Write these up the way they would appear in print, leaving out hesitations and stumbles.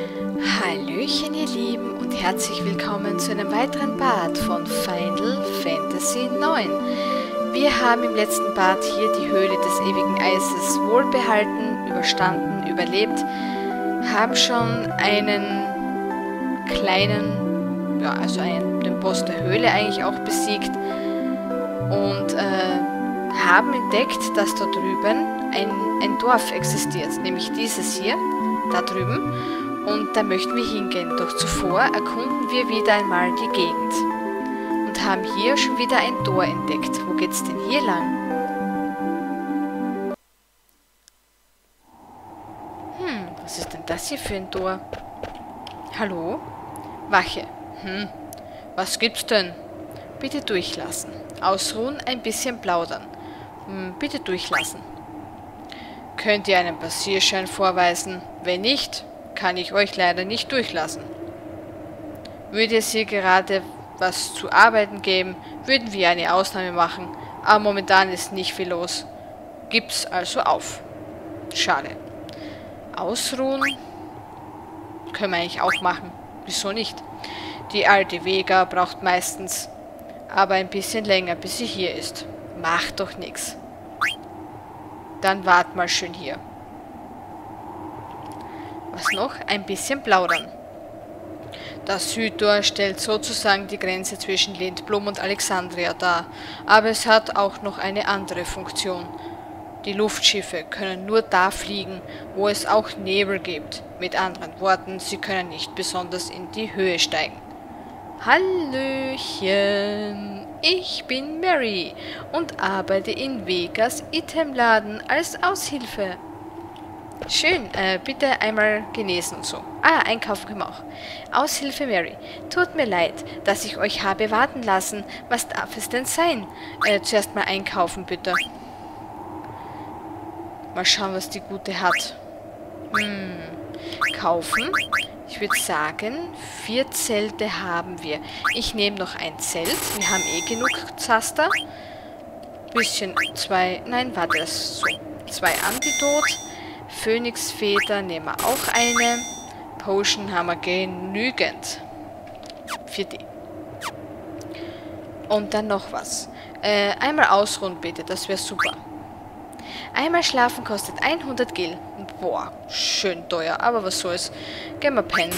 Hallöchen ihr Lieben und herzlich willkommen zu einem weiteren Part von Final Fantasy IX. Wir haben im letzten Part hier die Höhle des ewigen Eises wohlbehalten, überstanden, überlebt, haben schon einen kleinen, den Boss der Höhle eigentlich auch besiegt und haben entdeckt, dass da drüben ein Dorf existiert, nämlich dieses hier, da drüben. Und da möchten wir hingehen, doch zuvor erkunden wir wieder einmal die Gegend. Und haben hier schon wieder ein Tor entdeckt. Wo geht's denn hier lang? Was ist denn das hier für ein Tor? Hallo? Wache. Was gibt's denn? Bitte durchlassen. Ausruhen, ein bisschen plaudern. Bitte durchlassen. Könnt ihr einen Passierschein vorweisen? Wenn nicht, kann ich euch leider nicht durchlassen. Würde es hier gerade was zu arbeiten geben, würden wir eine Ausnahme machen, aber momentan ist nicht viel los. Gib's also auf. Schade. Ausruhen können wir eigentlich auch machen. Wieso nicht? Die alte Vega braucht meistens aber ein bisschen länger, bis sie hier ist. Macht doch nichts. Dann wart mal schön hier. Was noch? Ein bisschen plaudern. Das Südtor stellt sozusagen die Grenze zwischen Lindblum und Alexandria dar, aber es hat auch noch eine andere Funktion. Die Luftschiffe können nur da fliegen, wo es auch Nebel gibt. Mit anderen Worten, sie können nicht besonders in die Höhe steigen. Hallöchen, ich bin Mary und arbeite in Vegas Itemladen als Aushilfe. Schön, bitte einmal genesen und so. Einkaufen können wir auch. Aushilfe Mary. Tut mir leid, dass ich euch habe warten lassen. Was darf es denn sein? Zuerst mal einkaufen, bitte. Mal schauen, was die Gute hat. Kaufen. Ich würde sagen, 4 Zelte haben wir. Ich nehme noch ein Zelt. Wir haben eh genug Zaster. Bisschen 2... Nein, warte, das ist so. 2 Antidot. Phönixfeder nehmen wir auch eine. Potion haben wir genügend. Für die. Und dann noch was. Einmal ausruhen bitte, das wäre super. Einmal schlafen kostet 100 Gil. Boah, schön teuer, aber was soll's. Gehen wir pennen.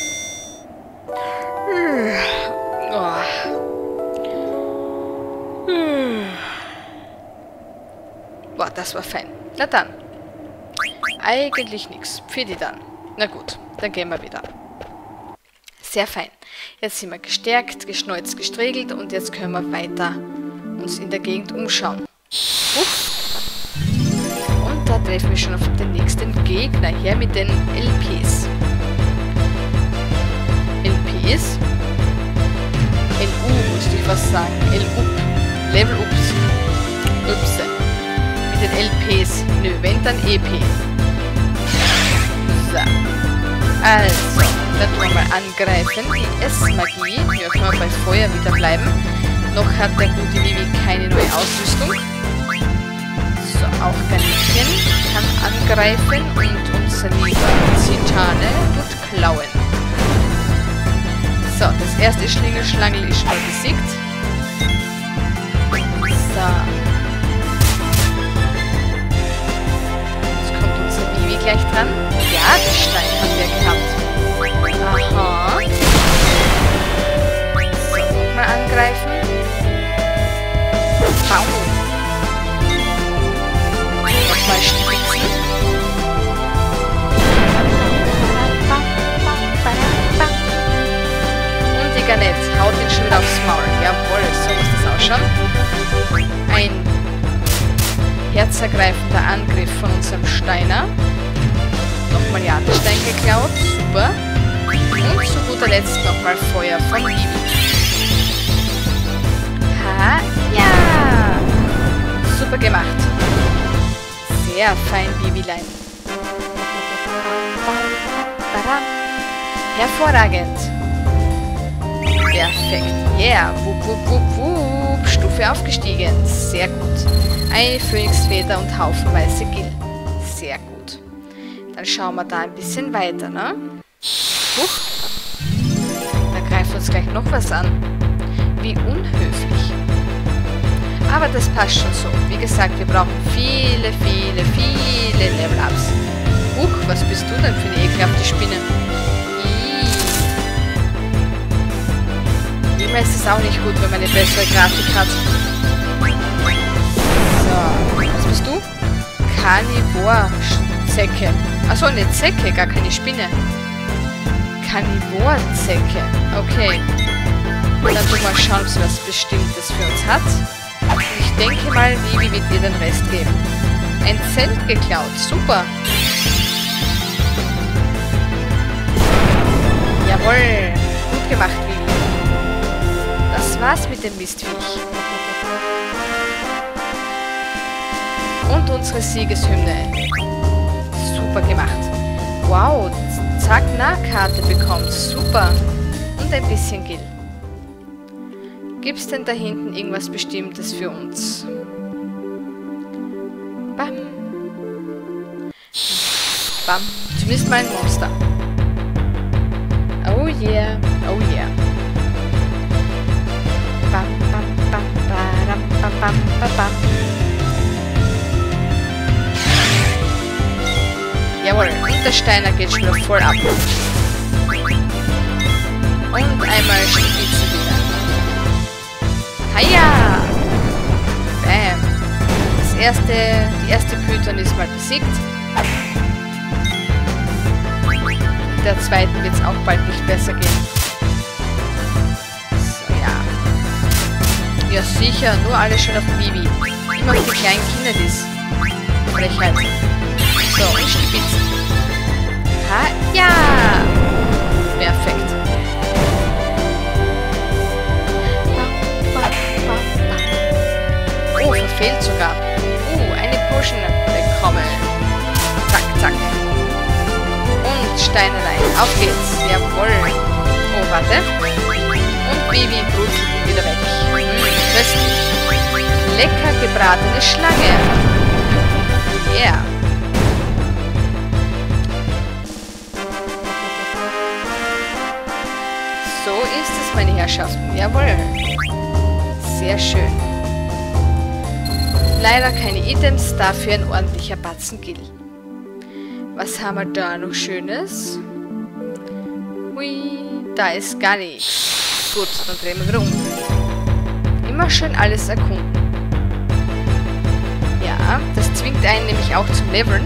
Boah, das war fein. Na dann. Eigentlich nichts. Für die dann. Na gut, dann gehen wir wieder. Sehr fein. Jetzt sind wir gestärkt, geschneuzt, gestriegelt und jetzt können wir weiter uns in der Gegend umschauen. Und da treffen wir schon auf den nächsten Gegner her mit den LPs. LPs? LU musste ich was sagen. LUP. Level Ups. Upse. Mit den LPs. Nö, wenn dann EP. So. Also, dann tun wir mal angreifen. Die S-Magie. Ja, können wir bei Feuer wieder bleiben. Noch hat der gute Vivi keine neue Ausrüstung. So, auch Garnitchen kann angreifen und unser lieber Zitane tut klauen. So, das erste Schlingelschlangel ist mal besiegt. So. Gleich dran. Ja, den Stein haben wir gehabt. Aha. So, nochmal angreifen. Baum. Nochmal stützen. Und die Garnett haut ihn schon wieder aufs Maul. Jawohl, so muss das ausschauen. Ein herzergreifender Angriff von unserem Steiner. Nochmal Jadestein geklaut, super. Und zu guter Letzt nochmal Feuer von Vivi. Ha, ja! Super gemacht. Sehr fein, Vivilein. Hervorragend. Perfekt. Yeah, wup, wup, wup, wup. Stufe aufgestiegen. Sehr gut. Eine Phönixfeder und haufenweise Gil. Sehr gut. Dann schauen wir da ein bisschen weiter, ne? Huch. Da greift uns gleich noch was an. Wie unhöflich. Aber das passt schon so. Wie gesagt, wir brauchen viele Level-Ups. Huch, was bist du denn für eine ekelhafte Spinne? Immer ist es auch nicht gut, wenn man eine bessere Grafik hat. So, was bist du? Karnivor-Zecke. Achso, eine Zecke, gar keine Spinne. Karnivor-Zecke. Okay. Dann tun wir mal schauen, ob sie was Bestimmtes für uns hat. Ich denke mal, Vivi wird ihr den Rest geben. Ein Zelt geklaut. Super. Jawohl. Gut gemacht, Vivi. Das war's mit dem Mistviech. Und unsere Siegeshymne. Super gemacht. Wow, zack, Nahkarte bekommt. Super. Und ein bisschen Gil. Gibt's denn da hinten irgendwas Bestimmtes für uns? Bam. Bam. Zumindest mal ein Monster. Oh yeah. Oh yeah. Bam, bam, bam, badam, bam, bam, bam, bam. Jawohl, und der Steiner geht schon wieder voll ab. Und einmal Spitze wieder. Haja! Bam! Die erste Python ist mal besiegt. Der zweiten wird es auch bald nicht besser gehen. So, ja. Ja, sicher, nur alle schön auf Vivi. Immer auf die kleinen Kinder ist. Frechheit. So, und Stibitzen. Ha, ja! Perfekt. Oh, verfehlt sogar. Eine Potion bekommen. Zack, zack. Und Steinerlein. Auf geht's. Jawohl. Oh, warte. Und Vivi brutzelt ihn wieder weg. Köstlich. Lecker gebratene Schlange. Yeah. So ist es, meine Herrschaften. Jawohl. Sehr schön. Leider keine Items, dafür ein ordentlicher Batzen Gil. Was haben wir da noch Schönes? Hui, da ist gar nichts. Gut, dann drehen wir wieder um. Immer schön alles erkunden. Ja, das zwingt einen nämlich auch zum Leveln.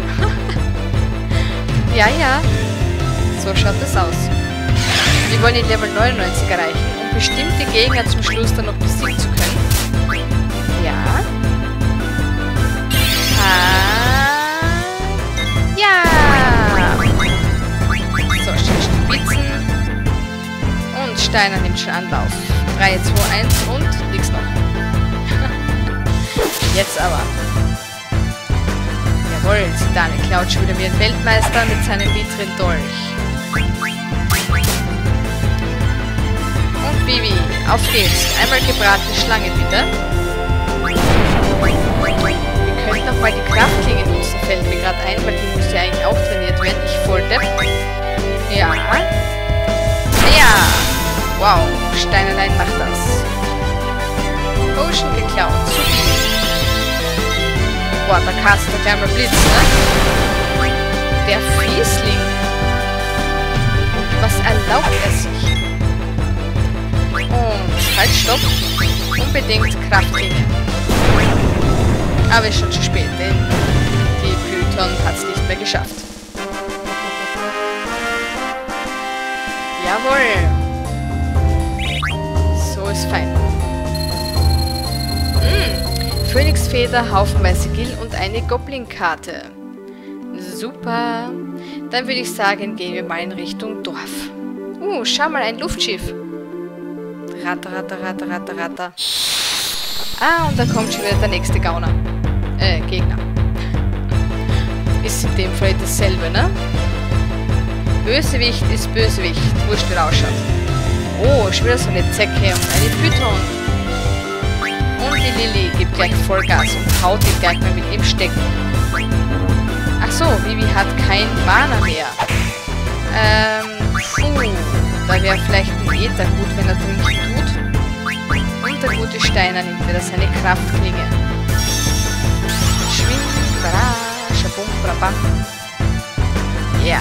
Ja, ja. So schaut das aus. Wir wollen den Level 99 erreichen, um bestimmte Gegner zum Schluss dann noch besiegen zu können. Ja. Ja! So, schön Stibitzen. Und Steiner nimmt schon Anlauf. 3, 2, 1 und nix noch. Jetzt aber. Jawohl, Zidane klaut schon wieder wie ein Weltmeister mit seinem bitteren Dolch. Und Vivi, auf geht's. Einmal gebratene Schlange, bitte. Wir könnten nochmal die Kraftklinge nutzen, fällt mir gerade ein, weil die muss ja eigentlich auch trainiert werden. Ich Volldepp. Ja. Ja. Wow, Steinerlein macht das. Potion geklaut. Supi. Boah, da castet der kleine Blitz, ne? Der Fiesling. Was erlaubt er sich? Und halt, stopp. Unbedingt Kraftklinge. Aber ist schon zu spät, denn die Python hat es nicht mehr geschafft. Jawohl. So ist fein. Phönixfeder, haufenweise Gil und eine Goblin-Karte. Super. Dann würde ich sagen, gehen wir mal in Richtung Dorf. Schau mal, ein Luftschiff. Ratter, ratter, ratter, ratter, ratter. Ah, und da kommt schon wieder der nächste Gauner. Gegner. Ist in dem Fall dasselbe, ne? Bösewicht ist Bösewicht. Wurscht, wie er ausschaut. Oh, schon wieder so eine Zecke und eine Python. Und die Lilly gibt gleich Vollgas und haut ihn gleich mal mit ihm stecken. Ach so, Vivi hat kein Mana mehr. wäre vielleicht ein Äther gut, wenn er trinken tut. Und der gute Steiner nimmt wieder seine Kraftklinge. Schwing, bra, schabum, brabam. Ja.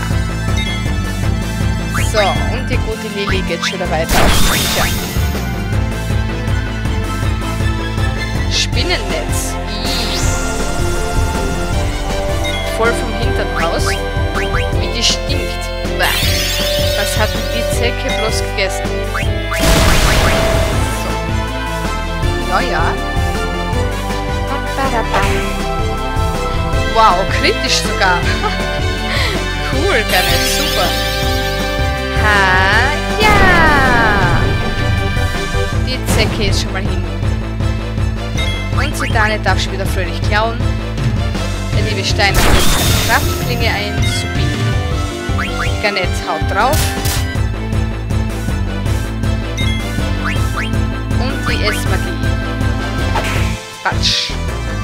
So, und die gute Lili geht schon wieder weiter auf Bücher. Spinnennetz. Voll vom Hintern raus. Wie die stinkt. Bäh. Was hatten die Zecke bloß gegessen? So. Ja, ja. Wow, kritisch sogar. Cool, Garnet, super. Ha, ja. Die Zecke ist schon mal hin. Und Zidane darf schon wieder fröhlich klauen. Der liebe Steiner setzt seine Kraftklinge ein. Supi. Garnet haut drauf. Und die Essmagie. Patsch.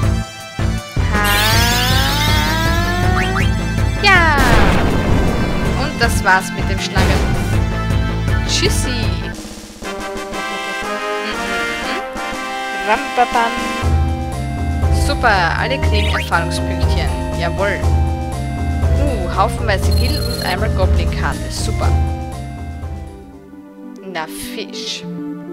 Ja. Und das war's mit dem Schlangen. Tschüssi. Rampapam. Super, alle kriegen Erfahrungspünktchen. Jawohl. Haufenweise Gil und einmal Goblin-Karte. Super. Na, Fisch.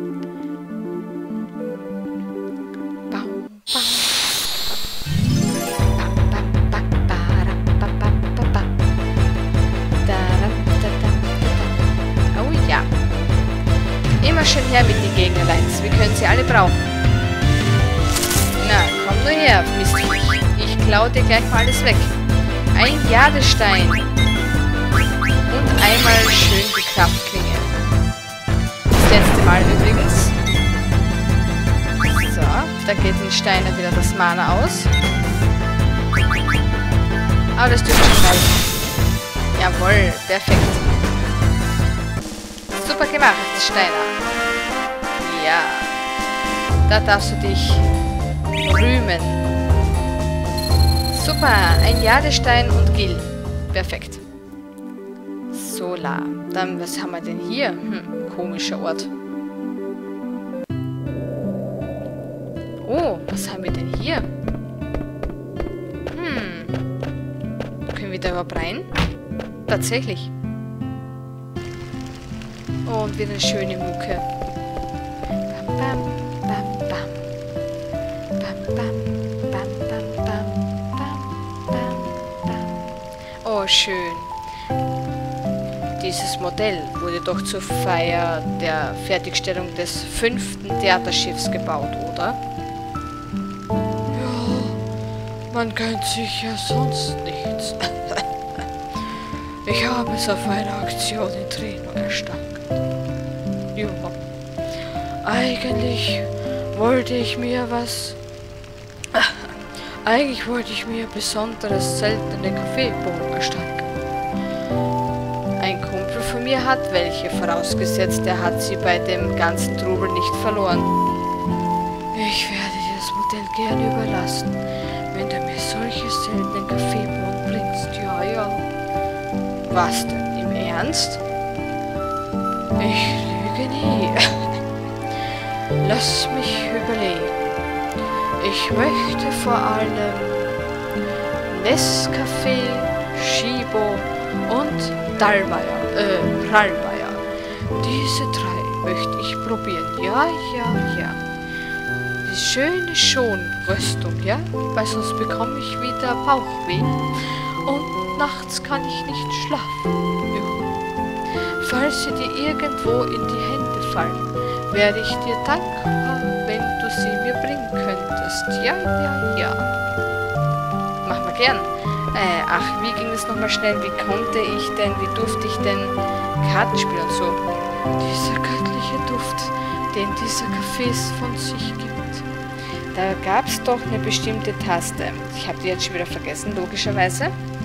Oh ja. Immer schön her mit den Gegnerleins. Wir können sie alle brauchen. Na, komm nur her, Mistviech. Ich klaue dir gleich mal alles weg. Ein Jadestein. Und einmal schön die Kraftklinge. Das letzte Mal übrigens. So, da geht den Steiner wieder das Mana aus. Aber das dürfte schon reichen. Jawohl, perfekt. Super gemacht, Steiner. Ja. Da darfst du dich rühmen. Super, ein Jadestein und Gil. Perfekt. Sola. Dann, was haben wir denn hier? Komischer Ort. Oh, was haben wir denn hier? Können wir da überhaupt rein? Tatsächlich. Oh, und wieder eine schöne Mucke. Bam, bam, bam, bam. Bam, bam, bam, bam, bam, bam, bam. Oh, schön. Dieses Modell wurde doch zur Feier der Fertigstellung des 5. Theaterschiffs gebaut, oder? Ja, man gönnt sich ja sonst nichts. Ich habe es auf eine Aktion in Treno erstanden. Ja. Eigentlich wollte ich mir besonderes seltene Kaffeebohnen erstatten. Ein Kumpel von mir hat welche, vorausgesetzt, er hat sie bei dem ganzen Trubel nicht verloren. Ich werde dir das Modell gerne überlassen, wenn du mir solche seltenen Kaffeebohnen bringst. Ja, ja. Was denn? Im Ernst? Ich lüge nie. Lass mich überlegen. Ich möchte vor allem Nescafé, Shibo und Prallmeier. Diese 3 möchte ich probieren. Ja, ja, ja. Die schöne Schonröstung, ja? Weil sonst bekomme ich wieder Bauchweh. Und nachts kann ich nicht schlafen. Ja. Falls sie dir irgendwo in die Hände fallen, wäre ich dir dankbar, wenn du sie mir bringen könntest. Ja, ja, ja. Mach mal gern. Ach, wie ging es nochmal schnell? Wie durfte ich denn Karten spielen und so? Dieser göttliche Duft, den dieser Kaffees von sich gibt. Da gab es doch eine bestimmte Taste. Ich habe die jetzt schon wieder vergessen, logischerweise.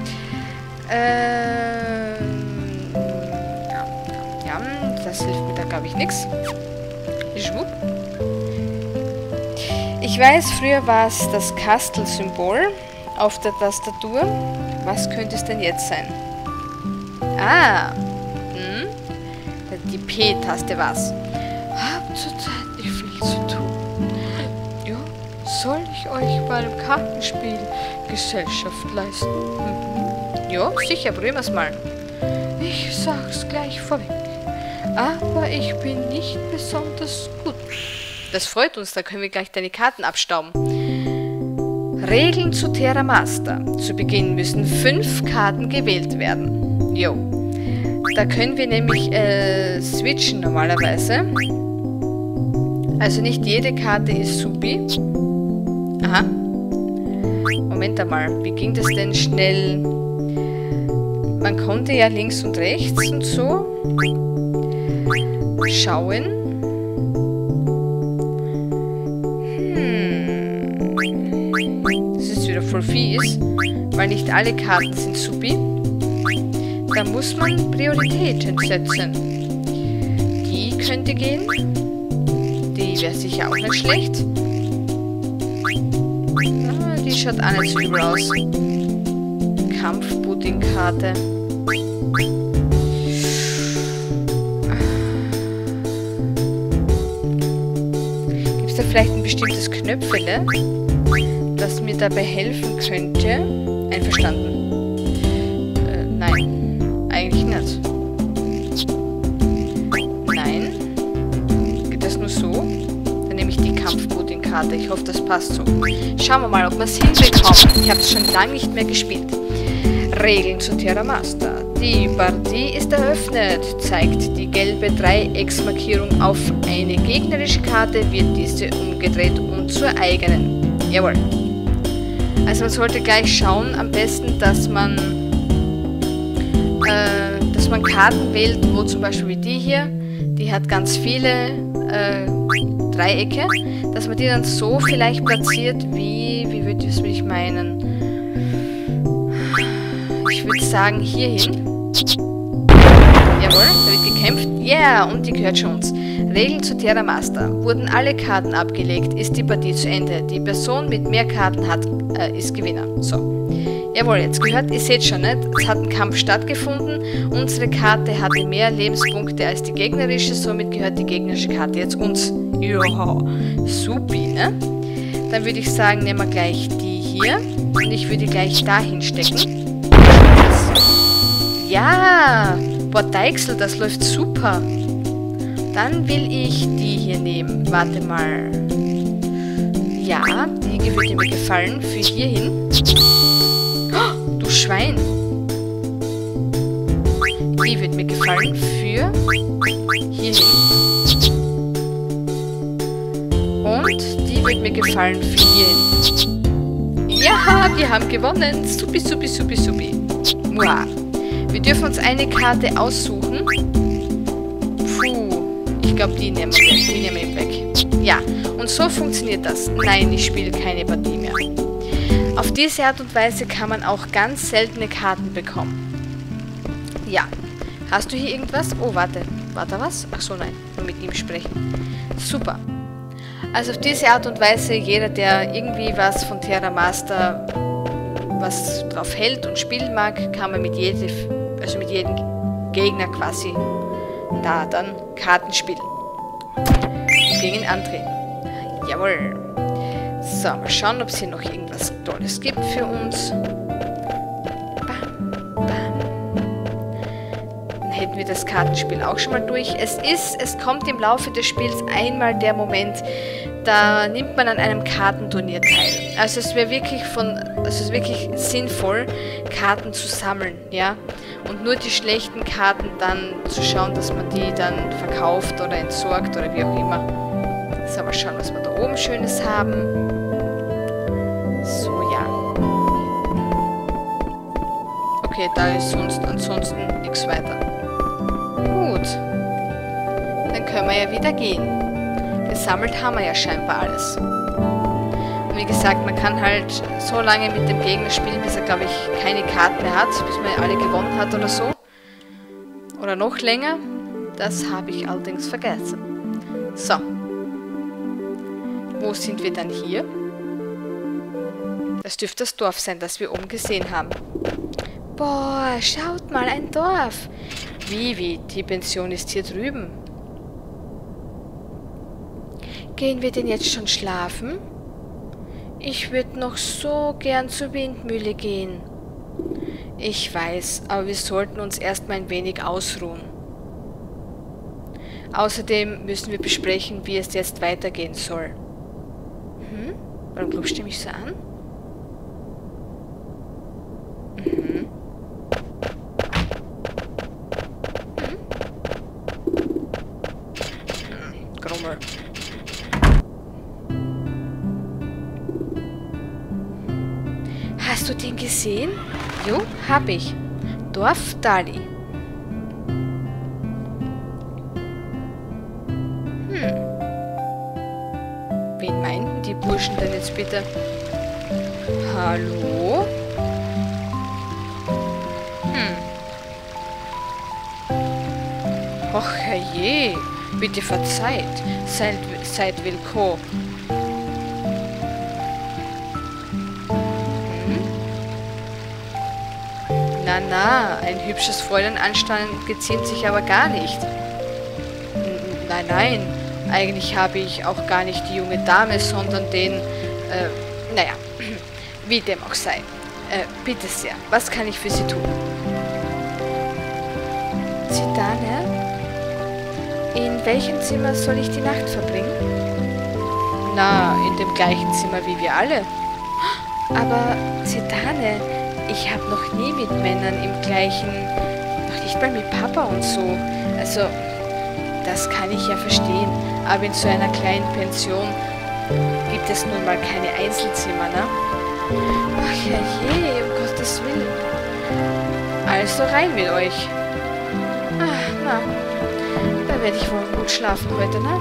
Ja, das hilft mir da, glaube ich, nichts. Schwupp. Ich weiß, früher war es das Kastel-Symbol auf der Tastatur. Was könnte es denn jetzt sein? Ah, der Die P-Taste war's. Hab zurzeit nicht viel zu tun. Ja, soll ich euch beim Kartenspiel Gesellschaft leisten? Mhm. Ja, sicher, probieren wir's mal. Ich sag's gleich vorweg. Aber ich bin nicht besonders gut. Das freut uns, da können wir gleich deine Karten abstauben. Regeln zu Terra Master. Zu Beginn müssen 5 Karten gewählt werden. Jo. Da können wir nämlich switchen normalerweise. Also nicht jede Karte ist supi. Aha. Moment einmal, wie ging das denn schnell? Man konnte ja links und rechts und so schauen. Das ist wieder voll fies, weil nicht alle Karten sind supi. Da muss man Prioritäten setzen. Die könnte gehen. Die wäre sicher auch nicht schlecht. Ah, die schaut auch nicht so übel aus. Kampfpudding-Karte. Gibt es da vielleicht ein bestimmtes Knöpfele, das mir dabei helfen könnte? Einverstanden. Nein. Eigentlich nicht. Nein. Geht das nur so? Dann nehme ich die Kampfpudding-Karte. Ich hoffe, das passt so. Schauen wir mal, ob wir es hinbekommen. Ich habe es schon lange nicht mehr gespielt. Regeln zu Terra Master. Die Partie ist eröffnet. Zeigt die gelbe Dreiecksmarkierung auf eine gegnerische Karte, wird diese umgedreht und zur eigenen. Jawohl. Also man sollte gleich schauen, am besten, dass man Karten wählt, wo zum Beispiel wie die hier, die hat ganz viele Dreiecke, dass man die dann so vielleicht platziert, wie würde ich meinen? Ich würde sagen, hier hin. Jawohl, da wird gekämpft. Ja, yeah, und die gehört schon uns. Regeln zu Terra Master. Wurden alle Karten abgelegt, ist die Partie zu Ende. Die Person mit mehr Karten hat, ist Gewinner. So. Jawohl, jetzt gehört, ihr seht schon, nicht? Es hat ein Kampf stattgefunden. Unsere Karte hatte mehr Lebenspunkte als die gegnerische, somit gehört die gegnerische Karte jetzt uns. Joa, supi, ne? Dann würde ich sagen, nehmen wir gleich die hier und ich würde die gleich dahin stecken. Ja, boah, Deichsel, das läuft super. Dann will ich die hier nehmen. Warte mal. Ja, die würde mir gefallen für hier hin. Oh, du Schwein. Die wird mir gefallen für hier hin. Und die wird mir gefallen für hier hin. Ja, wir haben gewonnen. Supi, supi, supi, supi. Wow. Wir dürfen uns eine Karte aussuchen. Puh, ich glaube, die nehmen wir weg. Die nehmen wir weg. Ja, und so funktioniert das. Nein, ich spiele keine Partie mehr. Auf diese Art und Weise kann man auch ganz seltene Karten bekommen. Ja. Hast du hier irgendwas? Oh, warte. War da was? Ach so, nein. Nur mit ihm sprechen. Super. Also auf diese Art und Weise, jeder, der irgendwie was von Terra Master was drauf hält und spielen mag, kann man mit jedem Gegner quasi da dann Karten spielen. Und gegen ihn antreten. Jawohl. So, mal schauen, ob es hier noch irgendwas Tolles gibt für uns. Bam, bam. Dann hätten wir das Kartenspiel auch schon mal durch. Es kommt im Laufe des Spiels einmal der Moment, da nimmt man an einem Kartenturnier teil. Also es wäre wirklich sinnvoll, Karten zu sammeln, ja. Und nur die schlechten Karten dann zu schauen, dass man die dann verkauft oder entsorgt oder wie auch immer. So, mal schauen, was wir da oben Schönes haben. So, ja. Okay, da ist ansonsten nichts weiter. Gut. Dann können wir ja wieder gehen. Gesammelt haben wir ja scheinbar alles. Und wie gesagt, man kann halt so lange mit dem Gegner spielen, bis er, glaube ich, keine Karten mehr hat, bis man alle gewonnen hat oder so. Oder noch länger. Das habe ich allerdings vergessen. So. Wo sind wir dann hier? Das dürfte das Dorf sein, das wir oben gesehen haben. Boah, schaut mal, ein Dorf. Wie? Die Pension ist hier drüben. Gehen wir denn jetzt schon schlafen? Ich würde noch so gern zur Windmühle gehen. Ich weiß, aber wir sollten uns erstmal ein wenig ausruhen. Außerdem müssen wir besprechen, wie es jetzt weitergehen soll. Warum guckst du mich so an? Grummel. Hast du den gesehen? Jo, hab ich. Dorf Dali. Wen meinten die Burschen denn jetzt bitte? Hallo? Och herrje, bitte verzeiht. Seid willkommen. Na, ein hübsches Fräulein anstellen geziemt sich aber gar nicht. Nein, eigentlich habe ich auch gar nicht die junge Dame, sondern den, naja, wie dem auch sei. Bitte sehr, was kann ich für Sie tun? Zidane? In welchem Zimmer soll ich die Nacht verbringen? Na, in dem gleichen Zimmer wie wir alle. Aber Zidane, ich habe noch nie mit Männern im gleichen, noch nicht mal mit Papa und so. Also, das kann ich ja verstehen, aber in so einer kleinen Pension gibt es nun mal keine Einzelzimmer, ne? Ach herrje, um Gottes Willen. Also rein mit euch. Ach, na, da werde ich wohl gut schlafen heute, ne?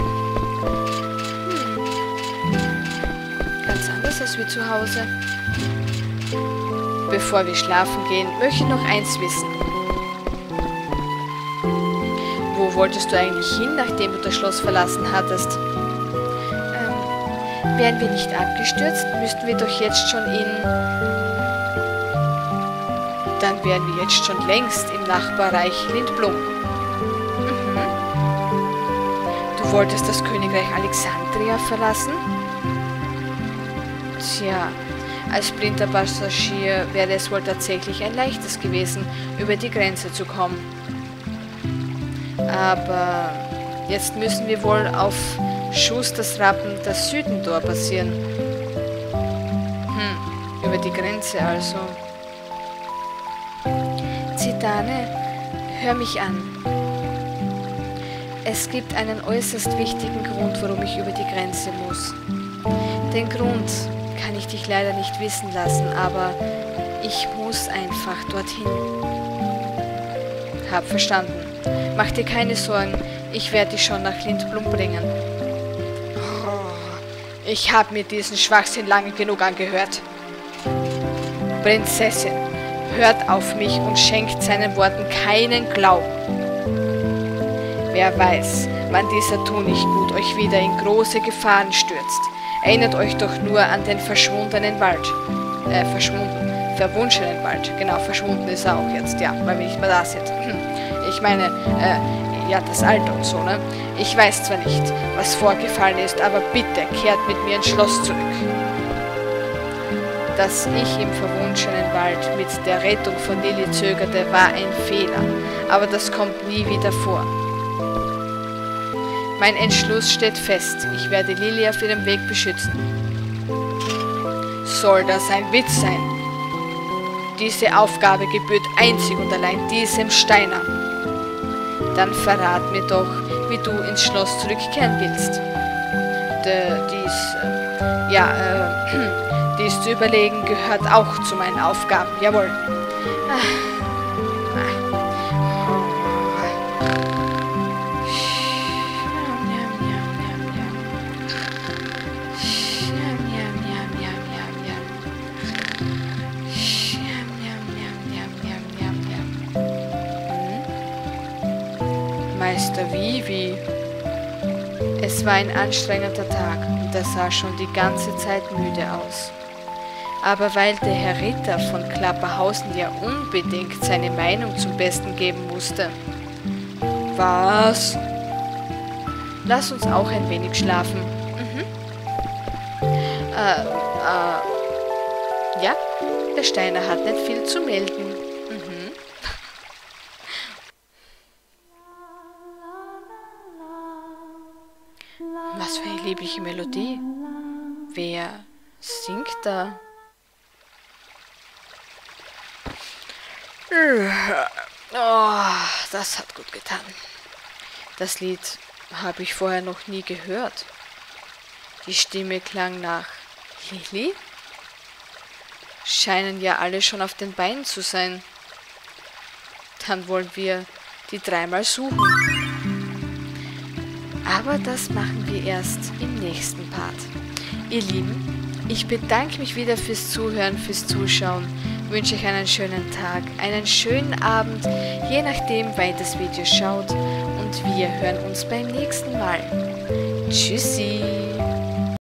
Ganz anders als wie zu Hause. Bevor wir schlafen gehen, möchte ich noch eins wissen. Wo wolltest du eigentlich hin, nachdem du das Schloss verlassen hattest? Wären wir nicht abgestürzt, müssten wir doch jetzt schon Dann wären wir jetzt schon längst im Nachbarreich Lindblum. Du wolltest das Königreich Alexandria verlassen? Tja, als blinder Passagier wäre es wohl tatsächlich ein leichtes gewesen, über die Grenze zu kommen. Aber jetzt müssen wir wohl auf Schustersrappen das Südentor passieren. Über die Grenze also. Zidane, hör mich an. Es gibt einen äußerst wichtigen Grund, warum ich über die Grenze muss. Den Grund kann ich dich leider nicht wissen lassen, aber ich muss einfach dorthin. Hab verstanden. Mach dir keine Sorgen, ich werde dich schon nach Lindblum bringen. Ich habe mir diesen Schwachsinn lange genug angehört. Prinzessin, hört auf mich und schenkt seinen Worten keinen Glauben. Wer weiß, wann dieser Tunichtgut euch wieder in große Gefahren stürzt. Erinnert euch doch nur an den verschwundenen Wald. Verwunschenen Wald. Genau, verschwunden ist er auch jetzt, ja, weil wir nicht mehr da sind. Ich meine, ja, das Alter und so, ne? Ich weiß zwar nicht, was vorgefallen ist, aber bitte kehrt mit mir ins Schloss zurück. Dass ich im verwunschenen Wald mit der Rettung von Lilly zögerte, war ein Fehler, aber das kommt nie wieder vor. Mein Entschluss steht fest, ich werde Lilly auf ihrem Weg beschützen. Soll das ein Witz sein? Diese Aufgabe gebührt einzig und allein diesem Steiner. Dann verrat mir doch, wie du ins Schloss zurückkehren willst. Dies zu überlegen gehört auch zu meinen Aufgaben, jawohl. Meister Vivi. Es war ein anstrengender Tag und er sah schon die ganze Zeit müde aus. Aber weil der Herr Ritter von Klapperhausen ja unbedingt seine Meinung zum Besten geben musste, Was? Lass uns auch ein wenig schlafen. Mhm. Ja, der Steiner hat nicht viel zu melden. Mhm. Was für eine liebliche Melodie. Wer singt da? Oh, das hat gut getan. Das Lied habe ich vorher noch nie gehört. Die Stimme klang nach Lili. Scheinen ja alle schon auf den Beinen zu sein. Dann wollen wir die dreimal suchen. Aber das machen wir erst im nächsten Part. Ihr Lieben, ich bedanke mich wieder fürs Zuhören, fürs Zuschauen. Wünsche euch einen schönen Tag, einen schönen Abend, je nachdem, wann ihr das Video schaut. Und wir hören uns beim nächsten Mal. Tschüssi!